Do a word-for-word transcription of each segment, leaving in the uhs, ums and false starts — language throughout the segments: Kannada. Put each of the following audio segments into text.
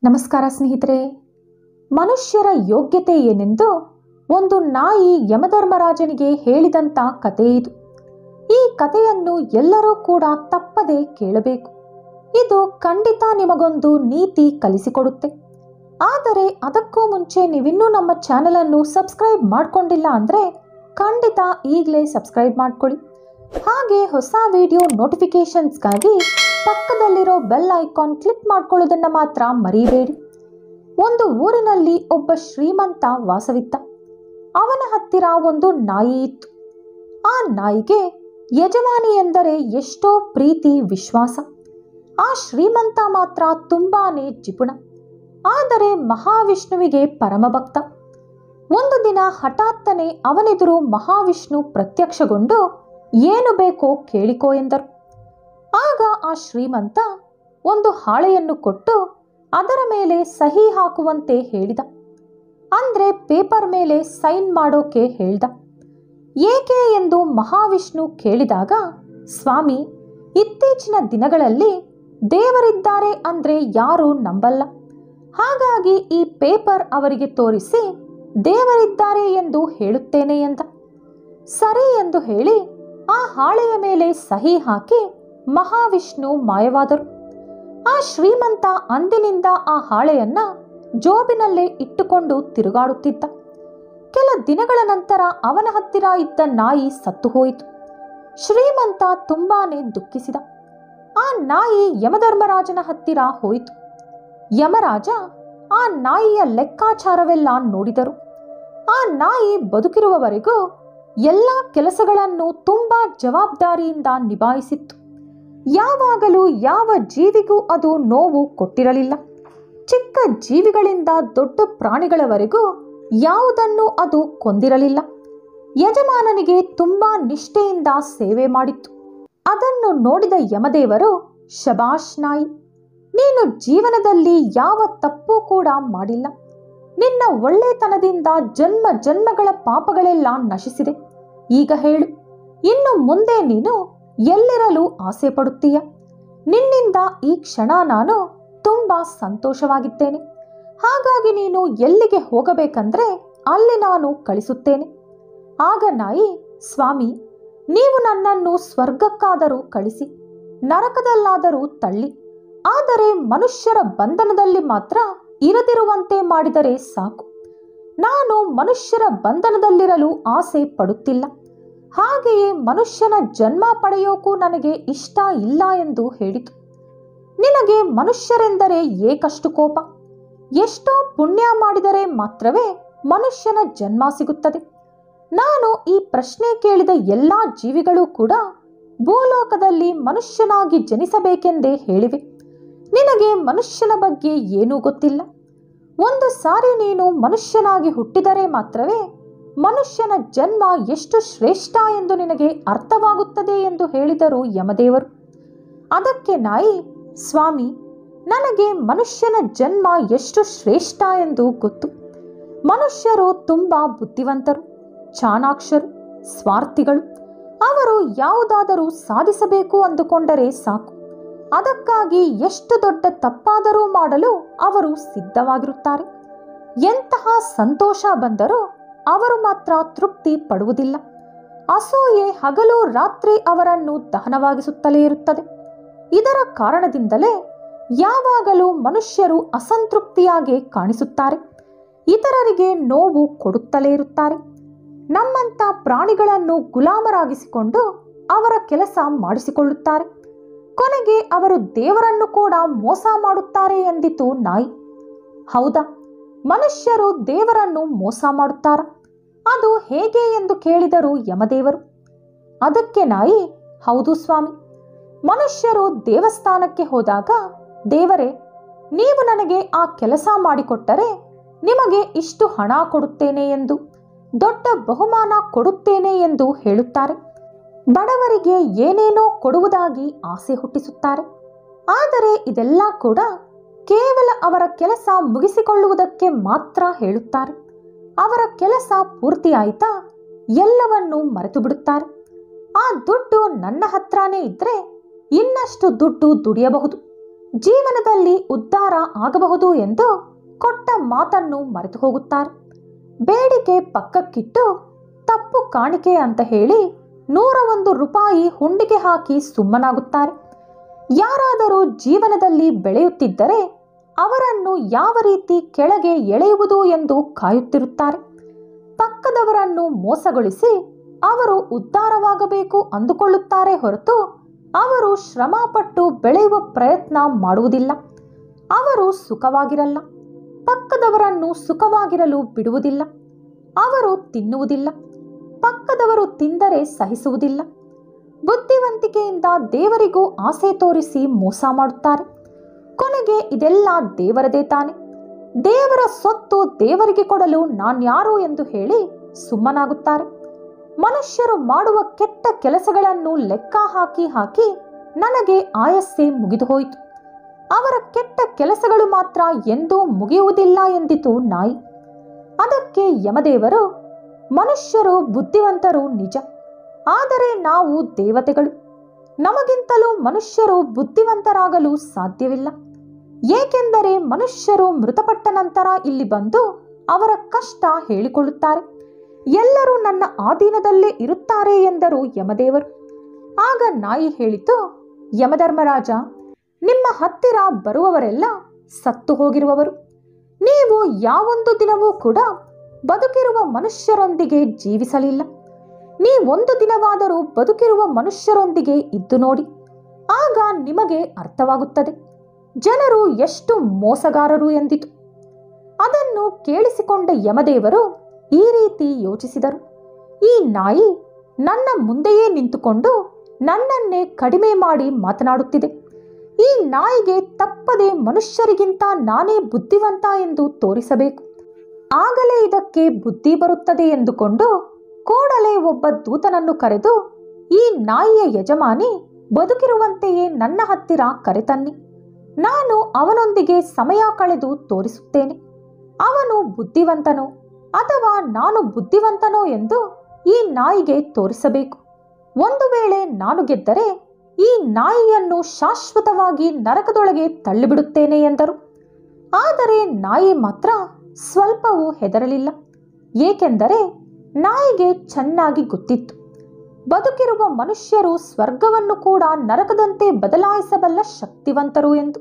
ನಮಸ್ಕಾರ ಸ್ನೇಹಿತರೆ. ಮನುಷ್ಯರ ಯೋಗ್ಯತೆ ಏನೆಂದು ಒಂದು ನಾಯಿ ಯಮಧರ್ಮರಾಜನಿಗೆ ಹೇಳಿದಂಥ ಕಥೆ ಇದು. ಈ ಕಥೆಯನ್ನು ಎಲ್ಲರೂ ಕೂಡ ತಪ್ಪದೆ ಕೇಳಬೇಕು. ಇದು ಖಂಡಿತ ನಿಮಗೊಂದು ನೀತಿ ಕಲಿಸಿಕೊಡುತ್ತೆ. ಆದರೆ ಅದಕ್ಕೂ ಮುಂಚೆ ನೀವಿನ್ನೂ ನಮ್ಮ ಚಾನಲನ್ನು ಸಬ್ಸ್ಕ್ರೈಬ್ ಮಾಡಿಕೊಂಡಿಲ್ಲ ಅಂದರೆ ಖಂಡಿತ ಈಗಲೇ ಸಬ್ಸ್ಕ್ರೈಬ್ ಮಾಡ್ಕೊಳ್ಳಿ. ಹಾಗೆ ಹೊಸ ವಿಡಿಯೋ ನೋಟಿಫಿಕೇಷನ್ಸ್ಗಾಗಿ ಪಕ್ಕದಲ್ಲಿರೋ ಬೆಲ್ ಐಕಾನ್ ಕ್ಲಿಕ್ ಮಾಡ್ಕೊಳ್ಳೋದನ್ನು ಮಾತ್ರ ಮರಿಬೇಡಿ. ಒಂದು ಊರಿನಲ್ಲಿ ಒಬ್ಬ ಶ್ರೀಮಂತ ವಾಸವಿದ್ದ. ಅವನ ಹತ್ತಿರ ಒಂದು ನಾಯಿ ಇತ್ತು. ಆ ನಾಯಿಗೆ ಯಜಮಾನಿ ಎಂದರೆ ಎಷ್ಟೋ ಪ್ರೀತಿ ವಿಶ್ವಾಸ. ಆ ಶ್ರೀಮಂತ ಮಾತ್ರ ತುಂಬಾನೇ ಜಿಪುಣ, ಆದರೆ ಮಹಾವಿಷ್ಣುವಿಗೆ ಪರಮಭಕ್ತ. ಒಂದು ದಿನ ಹಠಾತ್ತನೆ ಅವನೆದುರು ಮಹಾವಿಷ್ಣು ಪ್ರತ್ಯಕ್ಷಗೊಂಡು ಏನು ಬೇಕೋ ಕೇಳಿಕೋ ಎಂದರು. ಆಗ ಆ ಶ್ರೀಮಂತ ಒಂದು ಹಾಳೆಯನ್ನು ಕೊಟ್ಟು ಅದರ ಮೇಲೆ ಸಹಿ ಹಾಕುವಂತೆ ಹೇಳಿದ. ಅಂದ್ರೆ ಪೇಪರ್ ಮೇಲೆ ಸೈನ್ ಮಾಡೋಕೆ ಹೇಳ್ದ. ಏಕೆ ಎಂದು ಮಹಾವಿಷ್ಣು ಕೇಳಿದಾಗ, ಸ್ವಾಮಿ, ಇತ್ತೀಚಿನ ದಿನಗಳಲ್ಲಿ ದೇವರಿದ್ದಾರೆ ಅಂದ್ರೆ ಯಾರೂ ನಂಬಲ್ಲ. ಹಾಗಾಗಿ ಈ ಪೇಪರ್ ಅವರಿಗೆ ತೋರಿಸಿ ದೇವರಿದ್ದಾರೆ ಎಂದು ಹೇಳುತ್ತೇನೆ ಎಂದ. ಸರಿ ಎಂದು ಹೇಳಿ ಆ ಹಾಳೆಯ ಮೇಲೆ ಸಹಿ ಹಾಕಿ ಮಹಾವಿಷ್ಣು ಮಾಯವಾದರು. ಆ ಶ್ರೀಮಂತ ಅಂದಿನಿಂದ ಆ ಹಾಳೆಯನ್ನ ಜೋಬಿನಲ್ಲೇ ಇಟ್ಟುಕೊಂಡು ತಿರುಗಾಡುತ್ತಿದ್ದ. ಕೆಲ ದಿನಗಳ ನಂತರ ಅವನ ಹತ್ತಿರ ಇದ್ದ ನಾಯಿ ಸತ್ತು ಹೋಯಿತು. ಶ್ರೀಮಂತ ತುಂಬಾನೇ ದುಃಖಿಸಿದ. ಆ ನಾಯಿ ಯಮಧರ್ಮರಾಜನ ಹತ್ತಿರ ಹೋಯಿತು. ಯಮರಾಜ ಆ ನಾಯಿಯ ಲೆಕ್ಕಾಚಾರವೆಲ್ಲ ನೋಡಿದರು. ಆ ನಾಯಿ ಬದುಕಿರುವವರೆಗೂ ಎಲ್ಲ ಕೆಲಸಗಳನ್ನು ತುಂಬಾ ಜವಾಬ್ದಾರಿಯಿಂದ ನಿಭಾಯಿಸಿತ್ತು. ಯಾವಾಗಲೂ ಯಾವ ಜೀವಿಗೂ ಅದು ನೋವು ಕೊಟ್ಟಿರಲಿಲ್ಲ. ಚಿಕ್ಕ ಜೀವಿಗಳಿಂದ ದೊಡ್ಡ ಪ್ರಾಣಿಗಳವರೆಗೂ ಯಾವುದನ್ನು ಅದು ಕೊಂದಿರಲಿಲ್ಲ. ಯಜಮಾನನಿಗೆ ತುಂಬಾ ನಿಷ್ಠೆಯಿಂದ ಸೇವೆ ಮಾಡಿತ್ತು. ಅದನ್ನು ನೋಡಿದ ಯಮದೇವರು, ಶಬಾಷ್ ನಾಯಿ, ನೀನು ಜೀವನದಲ್ಲಿ ಯಾವ ತಪ್ಪು ಕೂಡ ಮಾಡಿಲ್ಲ. ನಿನ್ನ ಒಳ್ಳೆತನದಿಂದ ಜನ್ಮ ಜನ್ಮಗಳ ಪಾಪಗಳೆಲ್ಲ ನಶಿಸಿದೆ. ಈಗ ಹೇಳು, ಇನ್ನು ಮುಂದೆ ನೀನು ಎಲ್ಲಿರಲು ಆಸೆ ಪಡುತ್ತೀಯ? ನಿನ್ನಿಂದ ಈ ಕ್ಷಣ ನಾನು ತುಂಬಾ ಸಂತೋಷವಾಗಿದ್ದೇನೆ. ಹಾಗಾಗಿ ನೀನು ಎಲ್ಲಿಗೆ ಹೋಗಬೇಕಂದ್ರೆ ಅಲ್ಲಿ ನಾನು ಕಳಿಸುತ್ತೇನೆ. ಆಗ ನಾಯಿ, ಸ್ವಾಮಿ, ನೀವು ನನ್ನನ್ನು ಸ್ವರ್ಗಕ್ಕಾದರೂ ಕಳಿಸಿ, ನರಕದಲ್ಲಾದರೂ ತಳ್ಳಿ, ಆದರೆ ಮನುಷ್ಯರ ಬಂಧನದಲ್ಲಿ ಮಾತ್ರ ಇರದಿರುವಂತೆ ಮಾಡಿದರೆ ಸಾಕು. ನಾನು ಮನುಷ್ಯರ ಬಂಧನದಲ್ಲಿರಲು ಆಸೆ ಪಡುತ್ತಿಲ್ಲ. ಹಾಗೆಯೇ ಮನುಷ್ಯನ ಜನ್ಮ ಪಡೆಯೋಕ್ಕೂ ನನಗೆ ಇಷ್ಟ ಇಲ್ಲ ಎಂದು ಹೇಳಿತು. ನಿನಗೆ ಮನುಷ್ಯರೆಂದರೆ ಏಕಷ್ಟು ಕೋಪ? ಎಷ್ಟೋ ಪುಣ್ಯ ಮಾಡಿದರೆ ಮಾತ್ರವೇ ಮನುಷ್ಯನ ಜನ್ಮ ಸಿಗುತ್ತದೆ. ನಾನು ಈ ಪ್ರಶ್ನೆ ಕೇಳಿದ ಎಲ್ಲ ಜೀವಿಗಳು ಕೂಡ ಭೂಲೋಕದಲ್ಲಿ ಮನುಷ್ಯನಾಗಿ ಜನಿಸಬೇಕೆಂದೇ ಹೇಳಿವೆ. ನಿನಗೆ ಮನುಷ್ಯನ ಬಗ್ಗೆ ಏನೂ ಗೊತ್ತಿಲ್ಲ. ಒಂದು ಸಾರಿ ನೀನು ಮನುಷ್ಯನಾಗಿ ಹುಟ್ಟಿದರೆ ಮಾತ್ರವೇ ಮನುಷ್ಯನ ಜನ್ಮ ಎಷ್ಟು ಶ್ರೇಷ್ಠ ಎಂದು ನಿನಗೆ ಅರ್ಥವಾಗುತ್ತದೆ ಎಂದು ಹೇಳಿದರು ಯಮದೇವರು. ಅದಕ್ಕೆ ನಾಯಿ, ಸ್ವಾಮಿ, ನನಗೆ ಮನುಷ್ಯನ ಜನ್ಮ ಎಷ್ಟು ಶ್ರೇಷ್ಠ ಎಂದು ಗೊತ್ತು. ಮನುಷ್ಯರು ತುಂಬಾ ಬುದ್ಧಿವಂತರು, ಚಾಣಾಕ್ಷರು, ಸ್ವಾರ್ಥಿಗಳು. ಅವರು ಯಾವುದಾದರೂ ಸಾಧಿಸಬೇಕು ಅಂದುಕೊಂಡರೆ ಸಾಕು, ಅದಕ್ಕಾಗಿ ಎಷ್ಟು ದೊಡ್ಡ ತಪ್ಪಾದರೂ ಮಾಡಲು ಅವರು ಸಿದ್ಧವಾಗಿರುತ್ತಾರೆ. ಎಂತಹ ಸಂತೋಷ ಬಂದರೂ ಅವರು ಮಾತ್ರ ತೃಪ್ತಿ ಪಡುವುದಿಲ್ಲ. ಅಸೂಯೆ ಹಗಲು ರಾತ್ರಿ ಅವರನ್ನು ದಹನವಾಗಿಸುತ್ತಲೇ ಇರುತ್ತದೆ. ಇದರ ಕಾರಣದಿಂದಲೇ ಯಾವಾಗಲೂ ಮನುಷ್ಯರು ಅಸಂತೃಪ್ತಿಯಾಗಿ ಕಾಣಿಸುತ್ತಾರೆ. ಇತರರಿಗೆ ನೋವು ಕೊಡುತ್ತಲೇ ಇರುತ್ತಾರೆ. ನಮ್ಮಂಥ ಪ್ರಾಣಿಗಳನ್ನು ಗುಲಾಮರಾಗಿಸಿಕೊಂಡು ಅವರ ಕೆಲಸ ಮಾಡಿಸಿಕೊಳ್ಳುತ್ತಾರೆ. ಕೊನೆಗೆ ಅವರು ದೇವರನ್ನು ಕೂಡ ಮೋಸ ಮಾಡುತ್ತಾರೆ ಎಂದಿತು ನಾಯಿ. ಹೌದಾ, ಮನುಷ್ಯರು ದೇವರನ್ನು ಮೋಸ ಮಾಡುತ್ತಾರ? ಅದು ಹೇಗೆ ಎಂದು ಕೇಳಿದರು ಯಮದೇವರು. ಅದಕ್ಕೆ ನಾಯಿ, ಹೌದು ಸ್ವಾಮಿ, ಮನುಷ್ಯರು ದೇವಸ್ಥಾನಕ್ಕೆ ಹೋದಾಗ ದೇವರೇ, ನೀವು ನನಗೆ ಆ ಕೆಲಸ ಮಾಡಿಕೊಟ್ಟರೆ ನಿಮಗೆ ಇಷ್ಟು ಹಣ ಕೊಡುತ್ತೇನೆ ಎಂದು, ದೊಡ್ಡ ಬಹುಮಾನ ಕೊಡುತ್ತೇನೆ ಎಂದು ಹೇಳುತ್ತಾರೆ. ಬಡವರಿಗೆ ಏನೇನೋ ಕೊಡುವುದಾಗಿ ಆಸೆ ಹುಟ್ಟಿಸುತ್ತಾರೆ. ಆದರೆ ಇದೆಲ್ಲ ಕೂಡ ಕೇವಲ ಅವರ ಕೆಲಸ ಮುಗಿಸಿಕೊಳ್ಳುವುದಕ್ಕೆ ಮಾತ್ರ ಹೇಳುತ್ತಾರೆ. ಅವರ ಕೆಲಸ ಪೂರ್ತಿ ಆಯ್ತಾ ಎಲ್ಲವನ್ನೂ ಮರೆತು ಬಿಡುತ್ತಾರೆ. ಆ ದುಡ್ಡು ನನ್ನ ಹತ್ರನೇ ಇದ್ರೆ ಇನ್ನಷ್ಟು ದುಡ್ಡು ದುಡಿಯಬಹುದು, ಜೀವನದಲ್ಲಿ ಉದ್ಧಾರ ಆಗಬಹುದು ಎಂದು ಕೊಟ್ಟ ಮಾತನ್ನು ಮರೆತು ಹೋಗುತ್ತಾರೆ. ಬೇಡಿಕೆ ಪಕ್ಕಕ್ಕಿಟ್ಟು ತಪ್ಪು ಕಾಣಿಕೆ ಅಂತ ಹೇಳಿ ನೂರ ಒಂದು ರೂಪಾಯಿ ಹುಂಡಿಗೆ ಹಾಕಿ ಸುಮ್ಮನಾಗುತ್ತಾರೆ. ಯಾರಾದರೂ ಜೀವನದಲ್ಲಿ ಬೆಳೆಯುತ್ತಿದ್ದರೆ ಅವರನ್ನು ಯಾವ ರೀತಿ ಕೆಳಗೆ ಎಳೆಯುವುದು ಎಂದು ಕಾಯುತ್ತಿರುತ್ತಾರೆ. ಪಕ್ಕದವರನ್ನು ಮೋಸಗೊಳಿಸಿ ಅವರು ಉದ್ಧಾರವಾಗಬೇಕು ಅಂದುಕೊಳ್ಳುತ್ತಾರೆ ಹೊರತು ಅವರು ಶ್ರಮಪಟ್ಟು ಬೆಳೆಯುವ ಪ್ರಯತ್ನ ಮಾಡುವುದಿಲ್ಲ. ಅವರು ಸುಖವಾಗಿರಲ್ಲ. ಪಕ್ಕದವರನ್ನು ಸುಖವಾಗಿರಲು ಬಿಡುವುದಿಲ್ಲ. ಅವರು ತಿನ್ನುವುದಿಲ್ಲ. ಪಕ್ಕದವರು ತಿಂದರೆ ಸಹಿಸುವುದಿಲ್ಲ. ಬುದ್ಧಿವಂತಿಕೆಯಿಂದ ದೇವರಿಗೂ ಆಸೆ ತೋರಿಸಿ ಮೋಸ ಮಾಡುತ್ತಾರೆ. ಕೊನೆಗೆ ಇದೆಲ್ಲ ದೇವರದೇ ತಾನೆ. ದೇವರ ಸೊತ್ತು ದೇವರಿಗೆ ಕೊಡಲು ನಾನ್ಯಾರು ಎಂದು ಹೇಳಿ ಸುಮ್ಮನಾಗುತ್ತಾರೆ. ಮನುಷ್ಯರು ಮಾಡುವ ಕೆಟ್ಟ ಕೆಲಸಗಳನ್ನು ಲೆಕ್ಕ ಹಾಕಿ ಹಾಕಿ ನನಗೆ ಆಯಸ್ಸೆ ಮುಗಿದು ಹೋಯಿತು. ಅವರ ಕೆಟ್ಟ ಕೆಲಸಗಳು ಮಾತ್ರ ಎಂದೂ ಮುಗಿಯುವುದಿಲ್ಲ ಎಂದಿತು ನಾಯಿ. ಅದಕ್ಕೆ ಯಮದೇವರು, ಮನುಷ್ಯರು ಬುದ್ಧಿವಂತರು ನಿಜ, ಆದರೆ ನಾವು ದೇವತೆಗಳು. ನಮಗಿಂತಲೂ ಮನುಷ್ಯರು ಬುದ್ಧಿವಂತರಾಗಲು ಸಾಧ್ಯವಿಲ್ಲ. ಏಕೆಂದರೆ ಮನುಷ್ಯರು ಮೃತಪಟ್ಟ ನಂತರ ಇಲ್ಲಿ ಬಂದು ಅವರ ಕಷ್ಟ ಹೇಳಿಕೊಳ್ಳುತ್ತಾರೆ. ಎಲ್ಲರೂ ನನ್ನ ಆಧೀನದಲ್ಲೇ ಇರುತ್ತಾರೆ ಎಂದರು ಯಮದೇವರು. ಆಗ ನಾಯಿ ಹೇಳಿತು, ಯಮಧರ್ಮರಾಜ, ನಿಮ್ಮ ಹತ್ತಿರ ಬರುವವರೆಲ್ಲ ಸತ್ತು ಹೋಗಿರುವವರು. ನೀವು ಯಾವೊಂದು ದಿನವೂ ಕೂಡ ಬದುಕಿರುವ ಮನುಷ್ಯರೊಂದಿಗೆ ಜೀವಿಸಲಿಲ್ಲ. ನೀವೊಂದು ದಿನವಾದರೂ ಬದುಕಿರುವ ಮನುಷ್ಯರೊಂದಿಗೆ ಇದ್ದು ನೋಡಿ, ಆಗ ನಿಮಗೆ ಅರ್ಥವಾಗುತ್ತದೆ ಜನರು ಎಷ್ಟು ಮೋಸಗಾರರು ಎಂದಿತು. ಅದನ್ನು ಕೇಳಿಸಿಕೊಂಡ ಯಮದೇವರು ಈ ರೀತಿ ಯೋಚಿಸಿದರು, ಈ ನಾಯಿ ನನ್ನ ಮುಂದೆಯೇ ನಿಂತುಕೊಂಡು ನನ್ನನ್ನೇ ಕಡಿಮೆ ಮಾಡಿ ಮಾತನಾಡುತ್ತಿದೆ. ಈ ನಾಯಿಗೆ ತಪ್ಪದೆ ಮನುಷ್ಯರಿಗಿಂತ ನಾನೇ ಬುದ್ಧಿವಂತ ಎಂದು ತೋರಿಸಬೇಕು. ಆಗಲೇ ಇದಕ್ಕೆ ಬುದ್ಧಿ ಬರುತ್ತದೆ ಎಂದುಕೊಂಡು ಕೂಡಲೇ ಒಬ್ಬ ದೂತನನ್ನು ಕರೆದು, ಈ ನಾಯಿಯ ಯಜಮಾನಿ ಬದುಕಿರುವಂತೆಯೇ ನನ್ನ ಹತ್ತಿರ ಕರೆತನ್ನಿ. ನಾನು ಅವನೊಂದಿಗೆ ಸಮಯ ಕಳೆದು ತೋರಿಸುತ್ತೇನೆ. ಅವನು ಬುದ್ಧಿವಂತನೋ ಅಥವಾ ನಾನು ಬುದ್ಧಿವಂತನೋ ಎಂದು ಈ ನಾಯಿಗೆ ತೋರಿಸಬೇಕು. ಒಂದು ವೇಳೆ ನಾನು ಗೆದ್ದರೆ ಈ ನಾಯಿಯನ್ನು ಶಾಶ್ವತವಾಗಿ ನರಕದೊಳಗೆ ತಳ್ಳಿಬಿಡುತ್ತೇನೆ ಎಂದರು. ಆದರೆ ನಾಯಿ ಮಾತ್ರ ಸ್ವಲ್ಪವೂ ಹೆದರಲಿಲ್ಲ. ಏಕೆಂದರೆ ನಾಯಿಗೆ ಚೆನ್ನಾಗಿ ಗೊತ್ತಿತ್ತು, ಬದುಕಿರುವ ಮನುಷ್ಯರು ಸ್ವರ್ಗವನ್ನು ಕೂಡ ನರಕದಂತೆ ಬದಲಾಯಿಸಬಲ್ಲ ಶಕ್ತಿವಂತರು ಎಂದು.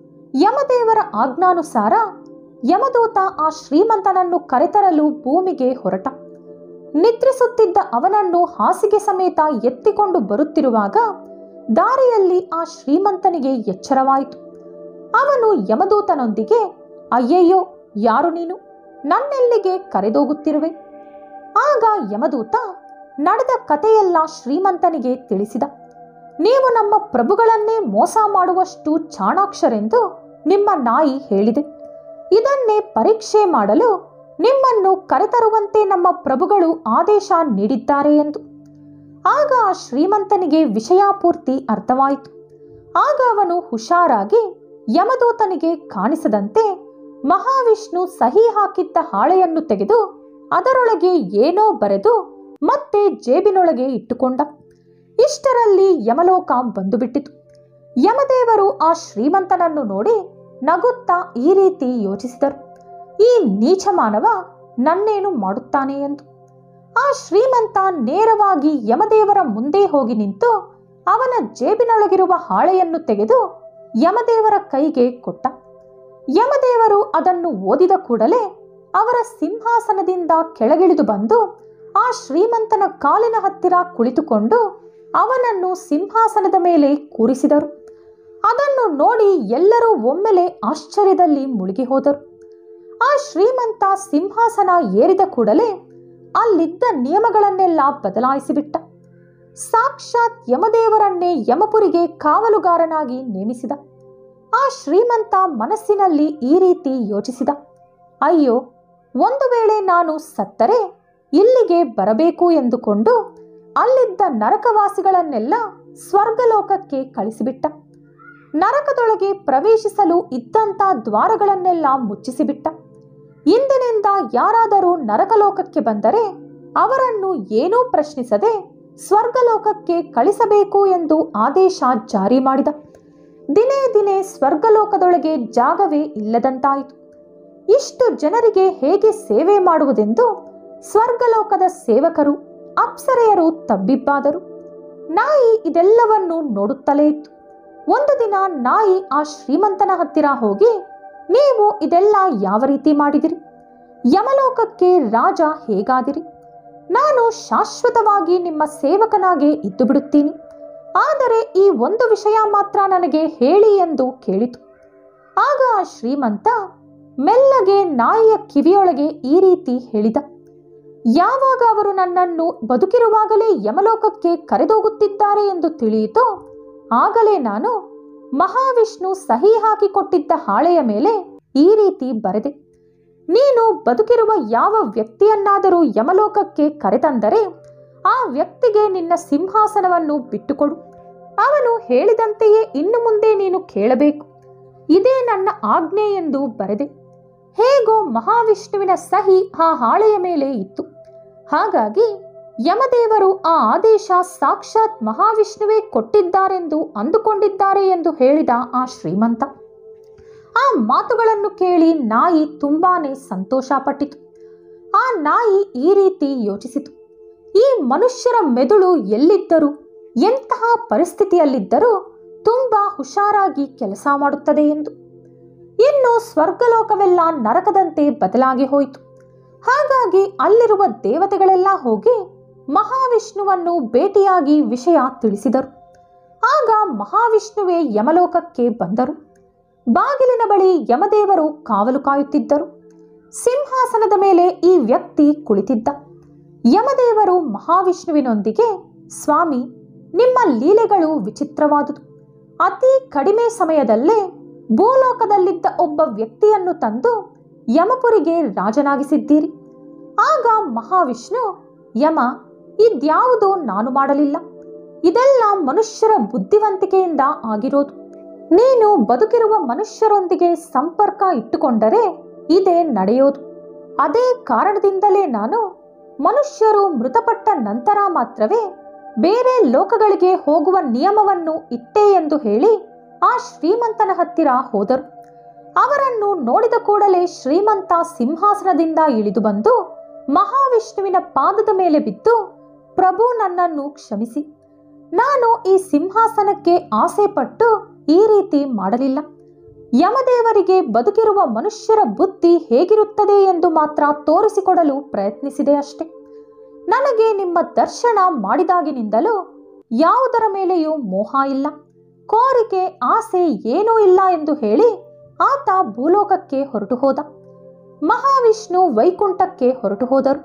ಯಮದೇವರ ಆಜ್ಞಾನುಸಾರ ಯಮದೂತ ಆ ಶ್ರೀಮಂತನನ್ನು ಕರೆತರಲು ಭೂಮಿಗೆ ಹೊರಟ. ನಿದ್ರಿಸುತ್ತಿದ್ದ ಅವನನ್ನು ಹಾಸಿಗೆ ಸಮೇತ ಎತ್ತಿಕೊಂಡು ಬರುತ್ತಿರುವಾಗ ದಾರಿಯಲ್ಲಿ ಆ ಶ್ರೀಮಂತನಿಗೆ ಎಚ್ಚರವಾಯಿತು. ಅವನು ಯಮದೂತನೊಂದಿಗೆ, ಅಯ್ಯಯ್ಯೋ, ಯಾರು ನೀನು? ನನ್ನೆಲ್ಲಿಗೆ ಕರೆದೋಗುತ್ತಿರುವೆ? ಆಗ ಯಮದೂತ ನಡೆದ ಕಥೆಯೆಲ್ಲ ಶ್ರೀಮಂತನಿಗೆ ತಿಳಿಸಿದ. ನೀವು ನಮ್ಮ ಪ್ರಭುಗಳನ್ನೇ ಮೋಸ ಮಾಡುವಷ್ಟು ಚಾಣಾಕ್ಷರೆಂದು ನಿಮ್ಮ ನಾಯಿ ಹೇಳಿದೆ. ಇದನ್ನೇ ಪರೀಕ್ಷೆ ಮಾಡಲು ನಿಮ್ಮನ್ನು ಕರೆತರುವಂತೆ ನಮ್ಮ ಪ್ರಭುಗಳು ಆದೇಶ ನೀಡಿದ್ದಾರೆ ಎಂದು. ಆಗ ಆ ಶ್ರೀಮಂತನಿಗೆ ವಿಷಯ ಪೂರ್ತಿ ಅರ್ಥವಾಯಿತು. ಆಗ ಅವನು ಹುಷಾರಾಗಿ ಯಮದೂತನಿಗೆ ಕಾಣಿಸದಂತೆ ಮಹಾವಿಷ್ಣು ಸಹಿ ಹಾಕಿದ್ದ ಹಾಳೆಯನ್ನು ತೆಗೆದು ಅದರೊಳಗೆ ಏನೋ ಬರೆದು ಮತ್ತೆ ಜೇಬಿನೊಳಗೆ ಇಟ್ಟುಕೊಂಡ. ಇಷ್ಟರಲ್ಲಿ ಯಮಲೋಕ ಬಂದು ಬಿಟ್ಟಿತು. ಯಮದೇವರು ಆ ಶ್ರೀಮಂತನನ್ನು ನೋಡಿ ನಗುತ್ತಾ ಈ ರೀತಿ ಯೋಚಿಸಿದರು, ಈ ನೀಚ ಮಾನವ ನನ್ನೇನು ಮಾಡುತ್ತಾನೆ ಎಂದು. ಆ ಶ್ರೀಮಂತ ನೇರವಾಗಿ ಯಮದೇವರ ಮುಂದೆ ಹೋಗಿ ನಿಂತು ಅವನ ಜೇಬಿನೊಳಗಿರುವ ಹಾಳೆಯನ್ನು ತೆಗೆದು ಯಮದೇವರ ಕೈಗೆ ಕೊಟ್ಟ. ಯಮದೇವರು ಅದನ್ನು ಓದಿದ ಕೂಡಲೇ ಅವರ ಸಿಂಹಾಸನದಿಂದ ಕೆಳಗಿಳಿದು ಬಂದು ಆ ಶ್ರೀಮಂತನ ಕಾಲಿನ ಹತ್ತಿರ ಕುಳಿತುಕೊಂಡು ಅವನನ್ನು ಸಿಂಹಾಸನದ ಮೇಲೆ ಕೂರಿಸಿದರು. ಅದನ್ನು ನೋಡಿ ಎಲ್ಲರೂ ಒಮ್ಮೆಲೆ ಆಶ್ಚರ್ಯದಲ್ಲಿ ಮುಳುಗಿ ಹೋದರು. ಆ ಶ್ರೀಮಂತ ಸಿಂಹಾಸನ ಏರಿದ ಕೂಡಲೇ ಅಲ್ಲಿದ್ದ ನಿಯಮಗಳನ್ನೆಲ್ಲ ಬದಲಾಯಿಸಿಬಿಟ್ಟ. ಸಾಕ್ಷಾತ್ ಯಮದೇವರನ್ನೇ ಯಮಪುರಿಗೆ ಕಾವಲುಗಾರನಾಗಿ ನೇಮಿಸಿದ. ಆ ಶ್ರೀಮಂತ ಮನಸ್ಸಿನಲ್ಲಿ ಈ ರೀತಿ ಯೋಚಿಸಿದ, ಅಯ್ಯೋ, ಒಂದು ವೇಳೆ ನಾನು ಸತ್ತರೆ ಇಲ್ಲಿಗೆ ಬರಬೇಕು ಎಂದುಕೊಂಡು ಅಲ್ಲಿದ್ದ ನರಕವಾಸಿಗಳನ್ನೆಲ್ಲ ಸ್ವರ್ಗಲೋಕಕ್ಕೆ ಕಳಿಸಿಬಿಟ್ಟ. ನರಕದೊಳಗೆ ಪ್ರವೇಶಿಸಲು ಇದ್ದಂಥ ದ್ವಾರಗಳನ್ನೆಲ್ಲ ಮುಚ್ಚಿಸಿಬಿಟ್ಟ. ಇಂದಿನಿಂದ ಯಾರಾದರೂ ನರಕಲೋಕಕ್ಕೆ ಬಂದರೆ ಅವರನ್ನು ಏನೂ ಪ್ರಶ್ನಿಸದೆ ಸ್ವರ್ಗಲೋಕಕ್ಕೆ ಕಳಿಸಬೇಕು ಎಂದು ಆದೇಶ ಜಾರಿ ಮಾಡಿದ. ದಿನೇ ದಿನೇ ಸ್ವರ್ಗಲೋಕದೊಳಗೆ ಜಾಗವೇ ಇಲ್ಲದಂತಾಯಿತು. ಇಷ್ಟು ಜನರಿಗೆ ಹೇಗೆ ಸೇವೆ ಮಾಡುವುದೆಂದು ಸ್ವರ್ಗಲೋಕದ ಸೇವಕರು ಅಪ್ಸರೆಯರು ತಬ್ಬಿಬ್ಬಾದರು. ನಾಯಿ ಇದೆಲ್ಲವನ್ನು ನೋಡುತ್ತಲೇ ಇತ್ತು. ಒಂದು ದಿನ ನಾಯಿ ಆ ಶ್ರೀಮಂತನ ಹತ್ತಿರ ಹೋಗಿ, ನೀವು ಇದೆಲ್ಲ ಯಾವ ರೀತಿ ಮಾಡಿದಿರಿ? ಯಮಲೋಕಕ್ಕೆ ರಾಜ ಹೇಗಾದಿರಿ? ನಾನು ಶಾಶ್ವತವಾಗಿ ನಿಮ್ಮ ಸೇವಕನಾಗಿ ಇದ್ದು ಬಿಡುತ್ತೀನಿ. ಆದರೆ ಈ ಒಂದು ವಿಷಯ ಮಾತ್ರ ನನಗೆ ಹೇಳಿ ಎಂದು ಕೇಳಿತು. ಆಗ ಆ ಶ್ರೀಮಂತ ಮೆಲ್ಲಗೆ ನಾಯಿಯ ಕಿವಿಯೊಳಗೆ ಈ ರೀತಿ ಹೇಳಿದ, ಯಾವಾಗ ಅವರು ನನ್ನನ್ನು ಬದುಕಿರುವಾಗಲೇ ಯಮಲೋಕಕ್ಕೆ ಕರೆದೋಗುತ್ತಿದ್ದಾರೆ ಎಂದು ತಿಳಿಯಿತೋ ಆಗಲೇ ನಾನು ಮಹಾವಿಷ್ಣು ಸಹಿ ಹಾಕಿಕೊಟ್ಟಿದ್ದ ಹಾಳೆಯ ಮೇಲೆ ಈ ರೀತಿ ಬರೆದೆ, ನೀನು ಬದುಕಿರುವ ಯಾವ ವ್ಯಕ್ತಿಯನ್ನಾದರೂ ಯಮಲೋಕಕ್ಕೆ ಕರೆತಂದರೆ ಆ ವ್ಯಕ್ತಿಗೆ ನಿನ್ನ ಸಿಂಹಾಸನವನ್ನು ಬಿಟ್ಟುಕೊಡು. ಅವನು ಹೇಳಿದಂತೆಯೇ ಇನ್ನು ಮುಂದೆ ನೀನು ಕೇಳಬೇಕು. ಇದೇ ನನ್ನ ಆಜ್ಞೆ ಎಂದು ಬರೆದೆ. ಹೇಗೋ ಮಹಾವಿಷ್ಣುವಿನ ಸಹಿ ಆ ಹಾಳೆಯ ಮೇಲೆ ಇತ್ತು. ಹಾಗಾಗಿ ಯಮದೇವರು ಆ ಆದೇಶ ಸಾಕ್ಷಾತ್ ಮಹಾವಿಷ್ಣುವೇ ಕೊಟ್ಟಿದ್ದಾರೆಂದು ಅಂದುಕೊಂಡಿದ್ದಾರೆ ಎಂದು ಹೇಳಿದ ಆ ಶ್ರೀಮಂತ. ಆ ಮಾತುಗಳನ್ನು ಕೇಳಿ ನಾಯಿ ತುಂಬಾನೇ ಸಂತೋಷಪಟ್ಟಿತು. ಆ ನಾಯಿ ಈ ರೀತಿ ಯೋಚಿಸಿತು, ಈ ಮನುಷ್ಯರ ಮೆದುಳು ಎಲ್ಲಿದ್ದರೂ ಎಂತಹ ಪರಿಸ್ಥಿತಿಯಲ್ಲಿದ್ದರೂ ತುಂಬಾ ಹುಷಾರಾಗಿ ಕೆಲಸ ಮಾಡುತ್ತದೆ ಎಂದು. ಇನ್ನು ಸ್ವರ್ಗಲೋಕವೆಲ್ಲ ನರಕದಂತೆ ಬದಲಾಗಿ ಹೋಯಿತು. ಹಾಗಾಗಿ ಅಲ್ಲಿರುವ ದೇವತೆಗಳೆಲ್ಲ ಹೋಗಿ ಮಹಾವಿಷ್ಣುವನ್ನು ಭೇಟಿಯಾಗಿ ವಿಷಯ ತಿಳಿಸಿದರು. ಆಗ ಮಹಾವಿಷ್ಣುವೇ ಯಮಲೋಕಕ್ಕೆ ಬಂದರು. ಬಾಗಿಲಿನ ಬಳಿ ಯಮದೇವರು ಕಾವಲು ಕಾಯುತ್ತಿದ್ದರು. ಸಿಂಹಾಸನದ ಮೇಲೆ ಈ ವ್ಯಕ್ತಿ ಕುಳಿತಿದ್ದ. ಯಮದೇವರು ಮಹಾವಿಷ್ಣುವಿನೊಂದಿಗೆ, ಸ್ವಾಮಿ, ನಿಮ್ಮ ಲೀಲೆಗಳು ವಿಚಿತ್ರವಾದುದು. ಅತಿ ಕಡಿಮೆ ಸಮಯದಲ್ಲೇ ಭೂಲೋಕದಲ್ಲಿದ್ದ ಒಬ್ಬ ವ್ಯಕ್ತಿಯನ್ನು ತಂದು ಯಮಪುರಿಗೆ ರಾಜನಾಗಿಸಿದ್ದೀರಿ. ಆಗ ಮಹಾವಿಷ್ಣು, ಯಮ, ಇದ್ಯಾವುದೋ ನಾನು ಮಾಡಲಿಲ್ಲ. ಇದೆಲ್ಲ ಮನುಷ್ಯರ ಬುದ್ಧಿವಂತಿಕೆಯಿಂದ ಆಗಿರೋದು. ನೀನು ಬದುಕಿರುವ ಮನುಷ್ಯರೊಂದಿಗೆ ಸಂಪರ್ಕ ಇಟ್ಟುಕೊಂಡರೆ ಇದೇ ನಡೆಯೋದು. ಅದೇ ಕಾರಣದಿಂದಲೇ ನಾನು ಮನುಷ್ಯರು ಮೃತಪಟ್ಟ ನಂತರ ಮಾತ್ರವೇ ಬೇರೆ ಲೋಕಗಳಿಗೆ ಹೋಗುವ ನಿಯಮವನ್ನು ಇಟ್ಟೆ ಎಂದು ಹೇಳಿ ಆ ಶ್ರೀಮಂತನ ಹತ್ತಿರ ಹೋದರು. ಅವರನ್ನು ನೋಡಿದ ಕೂಡಲೇ ಶ್ರೀಮಂತ ಸಿಂಹಾಸನದಿಂದ ಇಳಿದು ಬಂದು ಮಹಾವಿಷ್ಣುವಿನ ಪಾದದ ಮೇಲೆ ಬಿದ್ದು, ಪ್ರಭು, ನನ್ನನ್ನು ಕ್ಷಮಿಸಿ. ನಾನು ಈ ಸಿಂಹಾಸನಕ್ಕೆ ಆಸೆ ಪಟ್ಟು ಈ ರೀತಿ ಮಾಡಲಿಲ್ಲ. ಯಮದೇವರಿಗೆ ಬದುಕಿರುವ ಮನುಷ್ಯರ ಬುದ್ಧಿ ಹೇಗಿರುತ್ತದೆ ಎಂದು ಮಾತ್ರ ತೋರಿಸಿಕೊಡಲು ಪ್ರಯತ್ನಿಸಿದೆ ಅಷ್ಟೆ. ನನಗೆ ನಿಮ್ಮ ದರ್ಶನ ಮಾಡಿದಾಗಿನಿಂದಲೂ ಯಾವುದರ ಮೇಲೆಯೂ ಮೋಹ ಇಲ್ಲ, ಕೋರಿಕೆ, ಆಸೆ ಏನೂ ಇಲ್ಲ ಎಂದು ಹೇಳಿ ಆತ ಭೂಲೋಕಕ್ಕೆ ಹೊರಟು ಹೋದ. ಮಹಾವಿಷ್ಣು ವೈಕುಂಠಕ್ಕೆ ಹೊರಟು ಹೋದರು.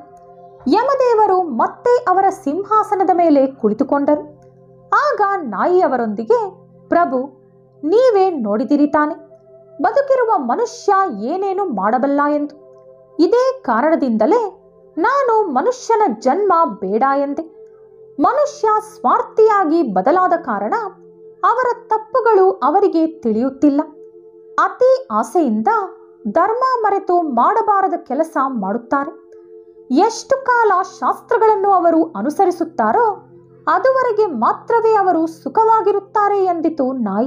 ಯಮದೇವರು ಮತ್ತೆ ಅವರ ಸಿಂಹಾಸನದ ಮೇಲೆ ಕುಳಿತುಕೊಂಡರು. ಆಗ ನಾಯಿಯವರೊಂದಿಗೆ, ಪ್ರಭು, ನೀವೇ ನೋಡಿದಿರಿ ತಾನೆ, ಬದುಕಿರುವ ಮನುಷ್ಯ ಏನೇನು ಮಾಡಬಲ್ಲ ಎಂದು. ಇದೇ ಕಾರಣದಿಂದಲೇ ನಾನು ಮನುಷ್ಯನ ಜನ್ಮ ಬೇಡ ಎಂದೆ. ಮನುಷ್ಯ ಸ್ವಾರ್ಥಿಯಾಗಿ ಬದಲಾದ ಕಾರಣ ಅವರ ತಪ್ಪುಗಳು ಅವರಿಗೆ ತಿಳಿಯುತ್ತಿಲ್ಲ. ಅತಿ ಆಸೆಯಿಂದ ಧರ್ಮ ಮರೆತು ಮಾಡಬಾರದ ಕೆಲಸ ಮಾಡುತ್ತಾರೆ. ಎಷ್ಟು ಕಾಲ ಶಾಸ್ತ್ರಗಳನ್ನು ಅವರು ಅನುಸರಿಸುತ್ತಾರೋ ಅದುವರೆಗೆ ಮಾತ್ರವೇ ಅವರು ಸುಖವಾಗಿರುತ್ತಾರೆ ಎಂದಿತು ನಾಯಿ.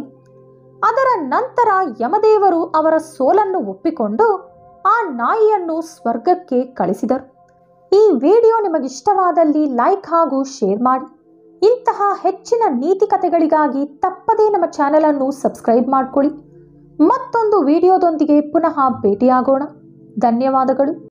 ಅದರ ನಂತರ ಯಮದೇವರು ಅವರ ಸೋಲನ್ನು ಒಪ್ಪಿಕೊಂಡು ಆ ನಾಯಿಯನ್ನು ಸ್ವರ್ಗಕ್ಕೆ ಕಳಿಸಿದರು. ಈ ವಿಡಿಯೋ ನಿಮಗಿಷ್ಟವಾದಲ್ಲಿ ಲೈಕ್ ಹಾಗೂ ಶೇರ್ ಮಾಡಿ. ಇಂತಹ ಹೆಚ್ಚಿನ ನೀತಿ ಕಥೆಗಳಿಗಾಗಿ ತಪ್ಪದೇ ನಮ್ಮ ಚಾನೆಲ್ ಅನ್ನು ಸಬ್ಸ್ಕ್ರೈಬ್ ಮಾಡಿಕೊಳ್ಳಿ. ಮತ್ತೊಂದು ವಿಡಿಯೋದೊಂದಿಗೆ ಪುನಃ ಭೇಟಿಯಾಗೋಣ. ಧನ್ಯವಾದಗಳು.